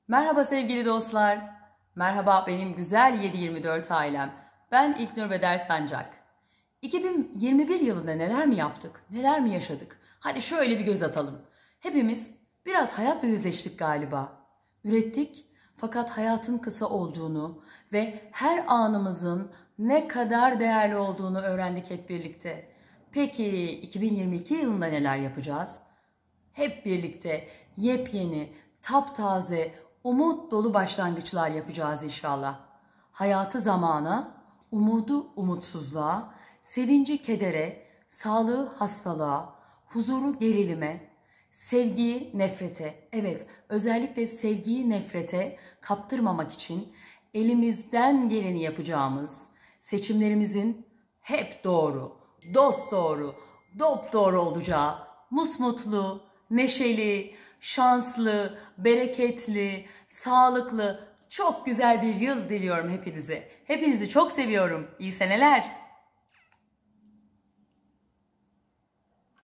Merhaba sevgili dostlar. Merhaba benim güzel 7/24 ailem. Ben İlknur Beder Sancak. 2021 yılında neler mi yaptık? Neler mi yaşadık? Hadi şöyle bir göz atalım. Hepimiz biraz hayatla yüzleştik galiba. Ürettik fakat hayatın kısa olduğunu ve her anımızın ne kadar değerli olduğunu öğrendik hep birlikte. Peki 2022 yılında neler yapacağız? Hep birlikte yepyeni, taptaze, umut dolu başlangıçlar yapacağız inşallah. Hayatı zamana, umudu umutsuzluğa, sevinci kedere, sağlığı hastalığa, huzuru gerilime, sevgiyi nefrete, evet özellikle sevgiyi nefrete kaptırmamak için elimizden geleni yapacağımız, seçimlerimizin hep doğru, dosdoğru, dopdoğru olacağı, musmutlu, neşeli, şanslı, bereketli, sağlıklı, çok güzel bir yıl diliyorum hepinize. Hepinizi çok seviyorum. İyi seneler.